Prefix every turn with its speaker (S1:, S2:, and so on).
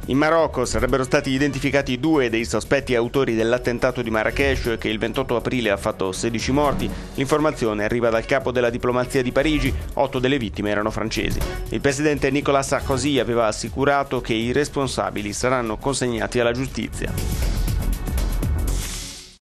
S1: In Marocco sarebbero stati identificati 2 dei sospetti autori dell'attentato di Marrakech che il 28 aprile ha fatto 16 morti. L'informazione arriva dal capo della diplomazia di Parigi, 8 delle vittime erano francesi. Il presidente Nicolas Sarkozy aveva assicurato che i responsabili saranno consegnati alla giustizia.